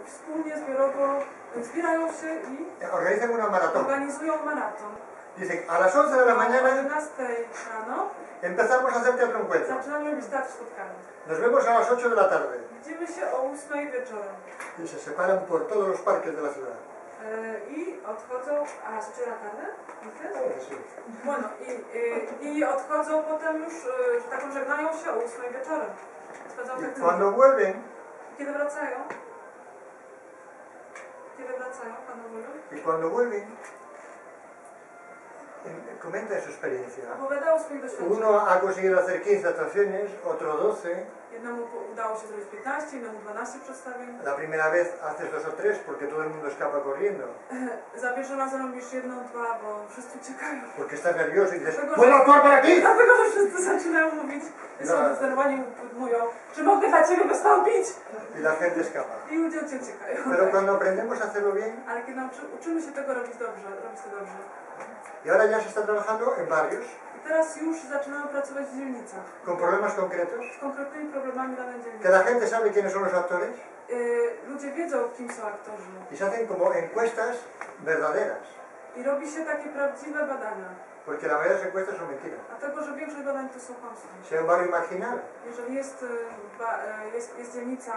wspólnie, zbiorowo zbierają się i organizan una maratón. organizują maraton. Dicen, a las 11 de la O mañana 11 rano empezamos a hacer teatro encuentro. zaczynamy robić teatr spotkania. Nos vemos a las 8 de la tarde. Widzimy się o 8 wieczorem. Y se separan por todos los parques de la ciudad. I odchodzą... A, z tarde? Sí. Bueno, i odchodzą potem już, że tak żegnają się o 8 wieczorem. Spędzą Y tak cuando vuelven, Kiedy wracają? Kiedy wracają, Panu Wuju? y cuando vuelven, comenta su experiencia. Opowiadał o swoich doświadczeniach. Uno ha conseguido hacer 15 actuaciones, otro 12. Jednemu udało się zrobić 15, innemu 12 przedstawień. La primera vez haces 2 o 3 porque todo el mundo escapa corriendo. Za pierwszym razem robisz 1, 2, bo wszyscy uciekają. Porque estás nervioso y dices, Dlatego, ¿puedo actuar por aquí? Dlatego, że wszyscy zaczynają mówić, są zdenerwowani, mówią, czy mogę dla Ciebie wystąpić? Y la gente escapa. I ludzie uciekają. Pero cuando aprendemos a hacerlo bien, Ale kiedy uczymy się tego robić dobrze, robić to dobrze. y ahora ya se está trabajando en barrios, I teraz już zaczynamy pracować w dzielnicach. con problemas concretos, Z konkretnymi problemami danej que dzielnicy. la gente sabe quiénes son los actores Ludzie wiedzą, kim są aktorzy. y se hacen como encuestas verdaderas, I robi się takie prawdziwe badania. porque la mayoría de las encuestas son mentiras. Dlatego, że większość badań to są kłamstwa. Si hay un barrio marginal Jeżeli jest dzielnica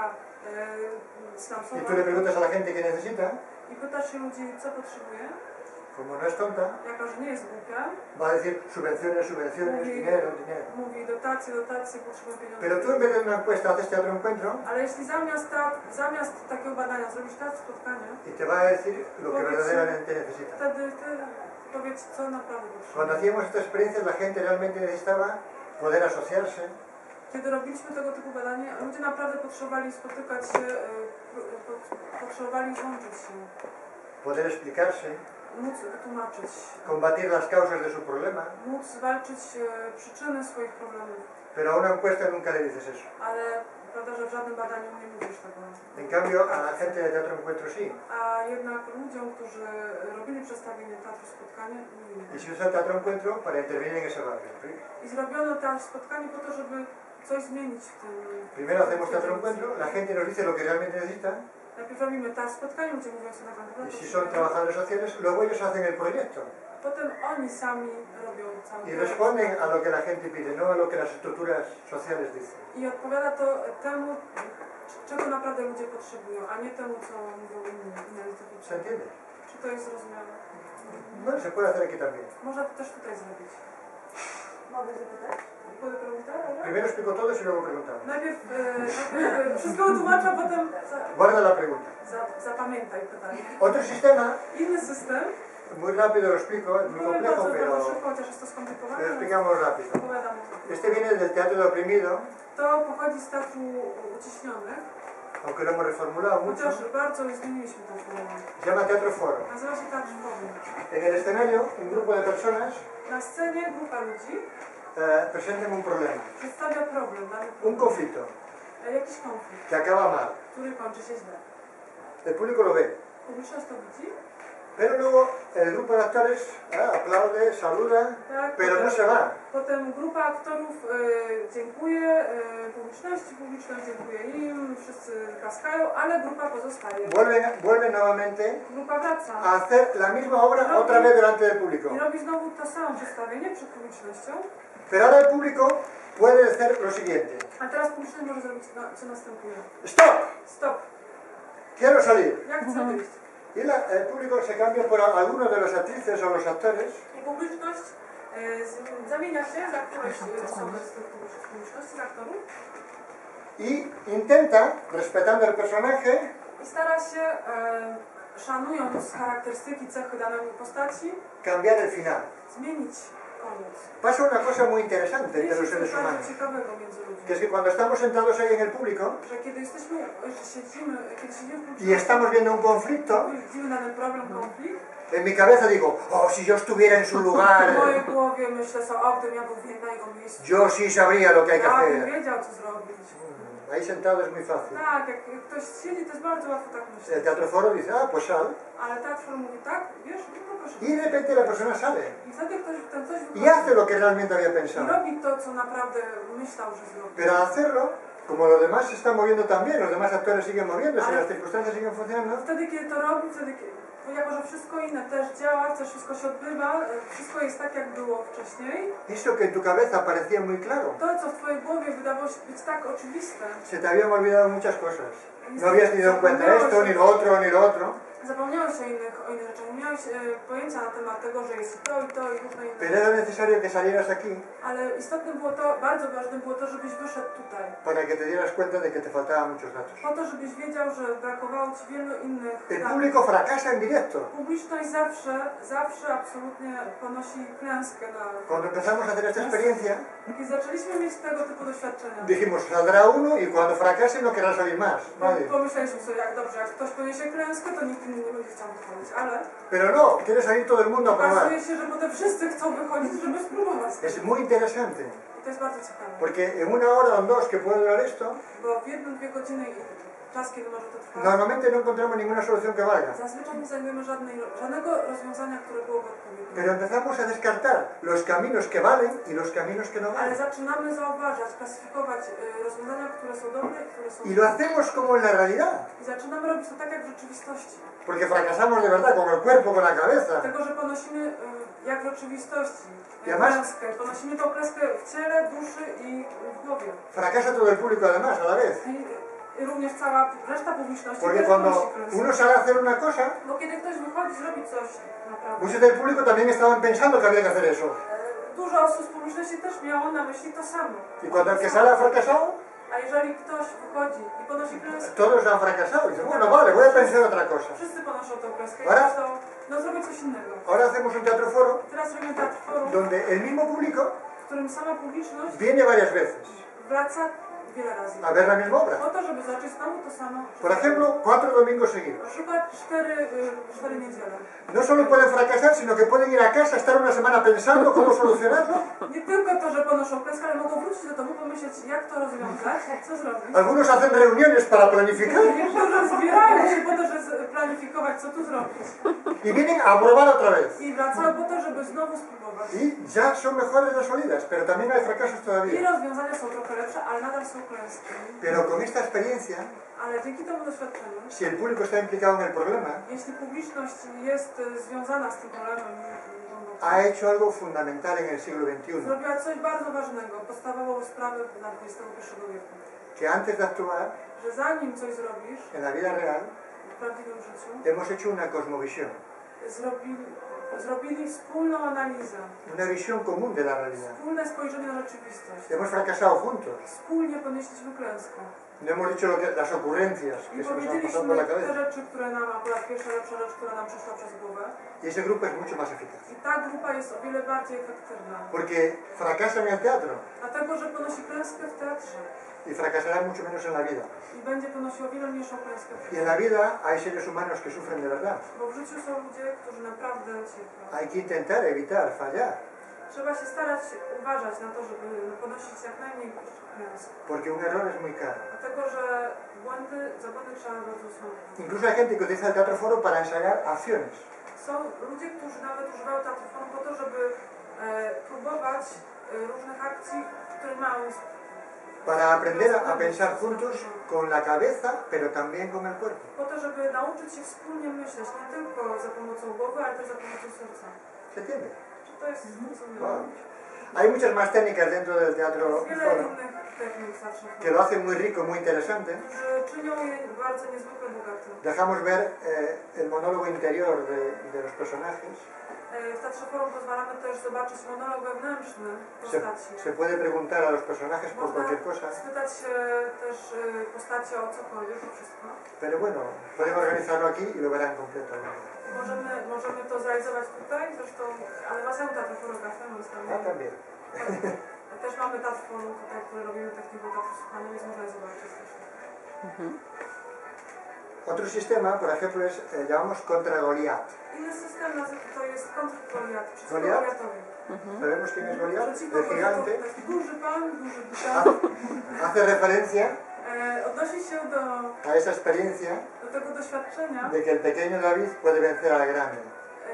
y slumsowa tú le preguntas a la gente qué necesita, i pytasz się ludzi, co potrzebuje, como no es tonta, jako że nie jest głupia, va a decir subvenciones, subvenciones, dinero, dinero. mówi dotacje, potrzebuję pieniędzy. Pero tú en vez de una encuesta haces teatro encuentro Ale jeśli zamiast takiego badania zrobisz teatr spotkania, y te va a decir lo que verdaderamente necesita. wtedy ty powiedz, co naprawdę Cuando potrzebujesz. hacíamos estas experiencias la gente realmente necesitaba poder asociarse, Kiedy robiliśmy tego typu badania, ludzie naprawdę potrzebowali spotykać się, potrzebowali łączyć się, poder explicarse, móc wytłumaczyć, combatir las causas de su problema, móc walczyć przyczyny swoich problemów. pero a una encuesta nunca le dices eso. Ale prawda, że w żadnym badaniu nie mówisz tego. En cambio, a la gente de teatro encuentro sí. A jednak ludziom, którzy robili przedstawienie teatru spotkania, mówili. Y se usa el teatro encuentro para intervenir en ese barrio. ¿Sí? I zrobiono teatr spotkanie po to, żeby coś zmienić w tym. Primero hacemos teatro encuentro, la gente nos dice lo que realmente necesita, Najpierw robimy teatr spotkanie, ludzie mówią co naprawdę y si son potrzebują. trabajadores sociales, luego ellos hacen el proyecto Potem oni sami robią cały y teatr. responden a lo que la gente pide, no a lo que las estructuras sociales dicen. I odpowiada to temu, czego naprawdę ludzie potrzebują, a nie temu, co mówią inne ¿Se instytucje. entiende? Czy to jest zrozumiałe? Bueno, se puede hacer aquí también. Można to też tutaj zrobić. Mogę zapytać? Puedo preguntar? Primero explico todo y luego preguntamos. Najpierw wszystko wytłumaczę, a potem Guarda la pregunta. zapamiętaj pytanie. Otro sistema, Inny system, muy rápido lo explico, es muy powiem complejo, bardzo pero szybko, chociaż jest to skomplikowane, lo ale explicamos rápido. opowiadam. Este viene del teatro de oprimido, To pochodzi z teatru uciśnionych, aunque lo hemos reformulado mucho. chociaż bardzo zmieniliśmy tą formę. Se llama teatro foro. Nazywa się teatr forum. En el escenario, un grupo de personas Na scenie grupa ludzi presentan un problema, przedstawia problem, dany un problem, conflicto jakiś konflikt, que acaba mal. który kończy się źle. El público lo ve, Publiczność to widzi, pero luego el grupo de actores aplaude, saluda, tak, pero no potem, se va. potem grupa aktorów dziękuję publiczność dziękuję im, wszyscy klaskają, ale grupa pozostaje. Vuelven nuevamente Grupa wraca a hacer la misma obra otra vez delante del público. i robi znowu to samo przedstawienie przed publicznością, Pero ahora el público puede hacer lo siguiente. a teraz publiczność może zrobić co następuje. ¡Stop! Stop! Quiero salir. Ja chcę wyjść. Y el público se cambia por alguno de los actrices o los actores I publiczność zamienia się za którejś osoby z tych publiczności, z aktorów y intenta, respetando el personaje, i stara się, szanując charakterystyki, cechy danej postaci, cambiar el final. zmienić koniec. Pasa una cosa muy interesante entre Jest los coś seres bardzo humanos, ciekawego między ludźmi, que es que cuando estamos sentados ahí en el público że kiedy siedzimy w y publiczności, estamos viendo un conflicto, widzimy dany problem, konflikt, en mi cabeza digo, oh, si yo estuviera en su w lugar, mojej głowie myślę sobie, o, gdybym ja był na jego miejscu, yo sí sabría lo que hay que ja bym hacer. wiedział, co zrobić. Ahí sentado es muy fácil. Tak, jak ktoś siedzi, to jest bardzo łatwo tak El myśleć. teatro foro dice, ah, pues sal. Ale teatr mówi tak, wiesz, no proszę. Y de repente la persona sale I wtedy ten coś y hace wychodzi lo que realmente había i pensado. robi to, co naprawdę myślał, że zrobi. Pero al hacerlo, como los demás se están moviendo también, los demás actores siguen moviéndose, Ale- las circunstancias siguen funcionando, Wtedy, kiedy to robi, jako że wszystko inne też działa, też wszystko się odbywa, wszystko jest tak, jak było wcześniej, eso que en tu cabeza parecía muy claro, to, co w Twojej głowie wydawało się być tak oczywiste, se te habían olvidado muchas cosas. No habías tenido en cuenta esto, ni lo otro, ni lo otro. zapomniałeś o innych rzeczach, nie miałeś pojęcia na temat tego, że jest i to i różne inne Pero era necesario que salieras aquí ale istotne było to, bardzo ważne było to, żebyś wyszedł tutaj. para que te dieras cuenta de que te faltaban muchos datos. Po to, żebyś wiedział, że brakowało Ci wielu innych El danych. público fracasa en directo. Publiczność zawsze absolutnie ponosi klęskę na... Cuando empezamos a hacer esta experiencia, Kiedy zaczęliśmy mieć tego typu doświadczenia, dijimos, saldrá uno y cuando fracase no querrá salir más. Nadie. pomyśleliśmy sobie, jak dobrze, jak ktoś poniesie klęskę, to nikt inny nie będzie chciał wychodzić, ale Pero no, quiere salir todo el mundo a probar. okazuje się, że potem wszyscy chcą wychodzić, żeby spróbować. Es muy interesante, I to jest bardzo ciekawe, porque en una hora o en dos que puede durar esto, bo w 1-2 godziny i czas, kiedy może to trwać, normalmente no encontramos ninguna solución que valga. zazwyczaj nie znajdujemy żadnego rozwiązania, które byłoby odpowiednie. Pero empezamos a descartar los caminos que valen y los caminos que no Ale valen. zaczynamy zauważać, klasyfikować rozwiązania, które są dobre i które są Y lo hacemos como en la realidad, I zaczynamy robić to tak jak w rzeczywistości. porque fracasamos de verdad con el cuerpo, con la cabeza. Dlatego, że ponosimy jak w rzeczywistości I además- klęskę. Ponosimy tą klęskę w ciele, duszy i w głowie. Fracasa todo el público además a la vez. I również cała reszta publiczności Porque też cuando ponosi klęskę. uno sale a hacer una cosa, Bo kiedy ktoś wychodzi zrobić coś naprawdę, muchos del público también estaban pensando que había que hacer eso. dużo osób z publiczności też miało na myśli to samo. Y cuando el que sale ha fracasado, A jeżeli ktoś wychodzi i ponosi klęskę, todos han fracasado. Y dicen, bueno, vale, voy a pensar otra cosa. wszyscy ponoszą tą klęskę i Ahora- myślą, no zrobić coś innego. Ahora hacemos un teatro foro Teraz robimy teatr forum, donde el mismo público w którym sama publiczność viene varias veces wraca wiele razy. a ver la misma obra. Po to, żeby zobaczyć znowu to samo. Por ejemplo, 4 domingos seguidos. Na przykład cztery niedziele. No solo pueden fracasar, sino que pueden ir a casa, estar una semana pensando cómo solucionarlo. Nie tylko to, że ponoszą klęskę, ale mogą wrócić do domu, pomyśleć, jak to rozwiązać, co zrobić. Algunos hacen reuniones para planificar Niektórzy zbierają się po to, żeby planifikować, co tu zrobić. y vienen a probar otra vez. I wracają po to, żeby znowu spróbować. Y ya son mejores las salidas, pero también hay fracasos I todavía. rozwiązania są trochę lepsze, ale nadal są klęski. Pero con esta experiencia, Ale dzięki temu doświadczeniu, si el público está implicado en el problema, jeśli publiczność jest związana z tym problemem, ha hecho algo fundamental en el siglo XXI, zrobiła coś bardzo ważnego, podstawową sprawę na XXI wieku. que antes de actuar Że zanim coś zrobisz en la vida real, w prawdziwym życiu, hemos hecho una cosmovisión, zrobili wspólną analizę, una visión común de la realidad. wspólne spojrzenie na rzeczywistość. Hemos fracasado juntos, Wspólnie ponieśliśmy klęskę. no hemos dicho las ocurrencias I que se nos han pasado powiedzieliśmy por la te cabeza. rzeczy, które nam, akurat pierwsza lepsza rzecz, która nam przyszła przez głowę. Y ese grupo es mucho más eficaz, I ta grupa jest o wiele bardziej efektywna. porque fracasan en el teatro Dlatego, że ponosi klęskę w teatrze. y fracasarán mucho menos en la vida. I będzie ponosił o wiele mniejszą klęskę w Y en la vida hay seres humanos que sufren de verdad. Bo w życiu są ludzie, którzy naprawdę cierpią. Hay que intentar evitar fallar, Trzeba się starać uważać na to, żeby ponosić jak najmniej klęsk. porque un error es muy caro. Dlatego, że za błędy trzeba bardzo sądzić. Incluso hay gente que utiliza el teatro foro para ensayar acciones. Są ludzie, którzy nawet używają teatrofonu po to, żeby próbować różnych akcji, które mają Para aprender a pensar juntos con la cabeza, pero también con el cuerpo. po to, żeby nauczyć się wspólnie myśleć, nie tylko za pomocą głowy, ale też za pomocą serca. ¿Se entiende? Czy to jest zrozumiałe? Wow. Hay muchas más técnicas dentro del teatro Jest wiele foro innych technik zawsze, que lo hacen muy rico, muy interesante. którzy czynią je bardzo niezwykle bogatym. Dejamos ver el monólogo interior de los personajes. W Teatrze Forum pozwalamy też zobaczyć monolog wewnętrzny postaci. Se puede preguntar a los personajes por cualquier cosa. Można spytać się też postaci o cokolwiek, o wszystko. Pero bueno, pueden organizarlo aquí y lo verán completo. Możemy to zrealizować tutaj, zresztą, ale basem Teatru Fotografię mamy Ah, también. też mamy Teatr Forum tutaj, który robimy techniką teatru słuchania, więc można je zobaczyć też. Otro sistema, por ejemplo, es, llamamos contra Goliat. Inny system to jest kontrgoliat, przeciwko Goliat? Goliatowi. ¿Sabemos quién es Goliat? Przeciwko El gigante. Goliatowi, taki duży pan, duży Ha- gitant. Hace referencia Odnosi się a esa experiencia do tego doświadczenia, de que el pequeño David puede vencer al grande.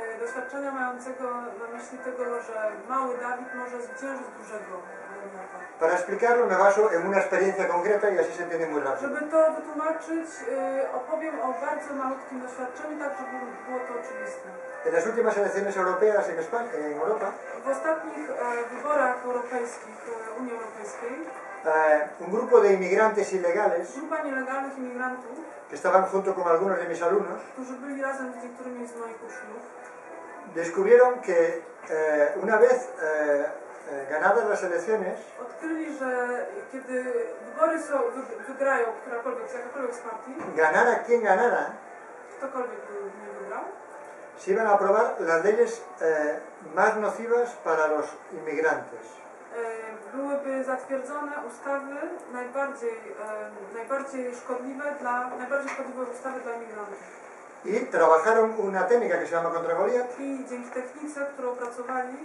doświadczenia mającego na myśli tego, że mały Dawid może zwyciężyć dużego Goliata. Para explicarlo me baso en una experiencia concreta y así se entiende muy rápido. Żeby to wytłumaczyć, opowiem o bardzo malutkim doświadczeniu, tak żeby było to oczywiste. En las últimas elecciones europeas en España, en Europa, W ostatnich wyborach europejskich Unii Europejskiej un grupo de inmigrantes ilegales grupa nielegalnych imigrantów, que estaban junto con algunos de mis alumnos którzy byli razem z niektórymi z moich uczniów, descubrieron que una vez ganadas las elecciones, odkryli, że kiedy wybory wygrają jakakolwiek z partii, ganara quien ganara, ktokolwiek by nie wygrał, se iban a aprobar las leyes más nocivas para los inmigrantes. byłyby zatwierdzone ustawy najbardziej szkodliwe ustawy dla imigrantów. Y trabajaron una técnica que se llama contra Goliat I dzięki technice, którą opracowali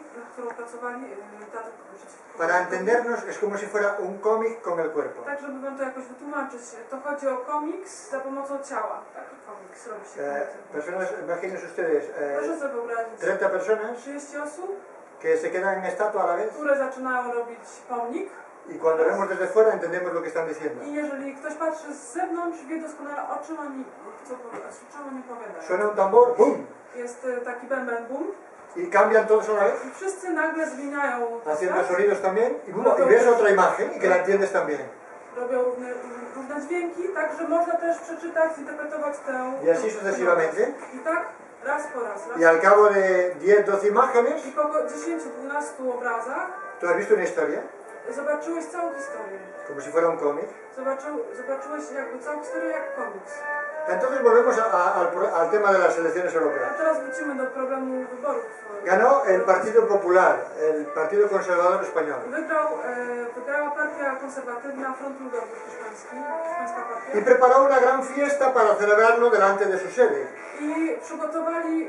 para entendernos es como si fuera un cómic con el cuerpo. tak, żeby wam to jakoś wytłumaczyć, to chodzi o komiks za pomocą ciała. Taki komiks robi się. Personas, imagínense ustedes, Proszę sobie wyobrazić 30 personas 30 osób, que se quedan en estatua a la vez które zaczynają robić pomnik y cuando vemos desde fuera entendemos lo que están diciendo. i jeżeli ktoś patrzy z zewnątrz, wie doskonale o czym oni chcą powiedzieć, o czym oni opowiadają. Suena un tambor, ¡bum! Jest taki bęben bum Y cambian todos a la vez, i wszyscy nagle zmieniają haciendo postać, sonidos también, y, ¡bum! Y ves otra imagen y que la entiendes también. robią różne dźwięki, tak że można też przeczytać, zinterpretować tę... Y así sucesivamente. I tak raz po raz. Y al cabo de 10-12 imágenes, I po 10-12 obrazach tú has visto una historia, zobaczyłeś całą historię. como si fuera un cómic. Zobaczyłeś jakby całą historię jak komiks. Entonces volvemos al tema de las elecciones A europeas. teraz wrócimy do problemu wyborów. Ganó el Partido Popular, el Partido Conservador Español. Wygrała partia konserwatywna, Front Ludowy hiszpański, hiszpańska partia. Y preparó una gran fiesta para celebrarlo delante de su sede. I przygotowali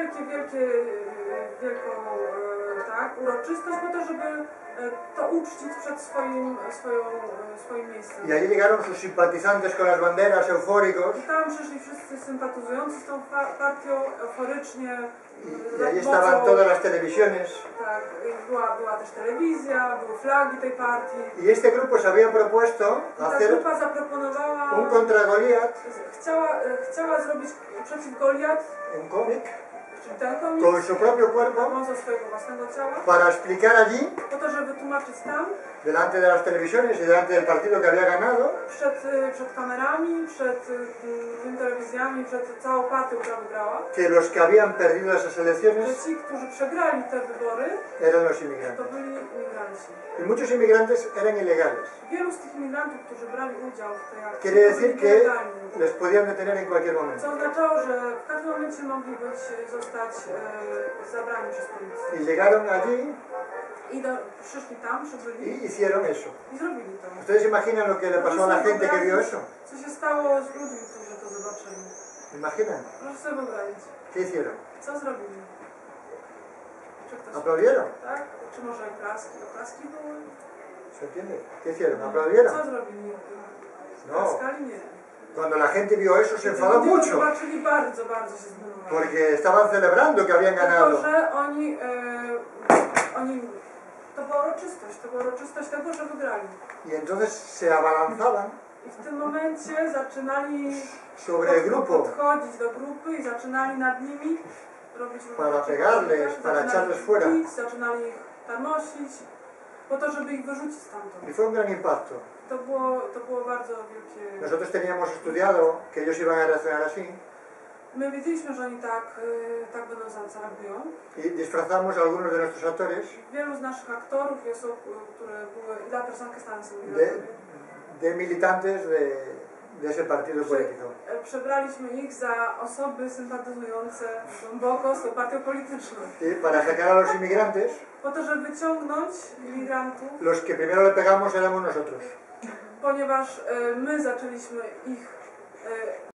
wielką uroczystość po to, żeby to uczcić przed swoim miejscem. Y allí llegaron sus simpatizantes con las banderas, eufóricos. I tam przyszli wszyscy sympatyzujący z tą partią, euforycznie. Y allí estaban todas las televisiones. Tak, była też telewizja, były flagi tej partii. Y este grupo se había propuesto Ta hacer grupa zaproponowała, un contra Goliat, chciała zrobić przeciw Goliat, un cómic, czyli ten komiks, con su propio cuerpo, za pomocą swojego własnego ciała, para explicar allí, po to, żeby wytłumaczyć tam, delante de las televisiones y delante del partido que había ganado, przed kamerami, przed telewizjami, przed całą partią, która wygrała, que los que habían perdido esas że elecciones ci, którzy przegrali te wybory, eran los to inmigrantes. byli imigranci. Y muchos inmigrantes eran ilegales. Wielu z tych imigrantów, którzy brali udział w tej akcji, Quiere decir byli que nielegalni. les podían detener en cualquier Co momento. oznaczało, że w każdym momencie mogli zostać zabrani przez policję. Y llegaron allí I przyszli tam, przybyli y hicieron eso. i zrobili to. ¿Ustedes imaginan lo que le pasó a la gente que vio eso? Co się stało z ludźmi, którzy to zobaczyli? ¿Imaginan? Proszę sobie wyobrazić. ¿Qué hicieron? Co zrobili? Czy ktoś... ¿Aplaudieron? Tak? Czy może oklaski? Oklaski były? ¿Se entiende? ¿Qué hicieron? ¿Aplaudieron? Co zrobili? No. Oklaskali? Nie. Cuando la gente vio eso se enfadó Ludzie mucho. zobaczyli, bardzo się zdenerwowali. Porque estaban celebrando que habían ganado. Tylko, że oni to była uroczystość tego, że wygrali. Y entonces se abalanzaban I w tym momencie zaczynali sobre el grupo podchodzić do grupy i zaczynali nad nimi robić para pegarles, para echarles fuera. Zaczynali ich tarmosić po to, żeby ich wyrzucić stamtąd. Y fue un gran impacto. To było bardzo wielkie... Nosotros teníamos estudiado que ellos iban a reaccionar así My wiedzieliśmy, że oni tak będą zareagują. y disfrazamos a algunos de nuestros actores Wielu z naszych aktorów i osób, które były... La persona que estaban de militantes de ese partido político. Przebraliśmy ich za osoby sympatyzujące głęboko z tą partią polityczną. Y para sacar a los inmigrantes, Po to, żeby wyciągnąć imigrantów, los que primero le pegamos éramos nosotros. ponieważ my zaczęliśmy ich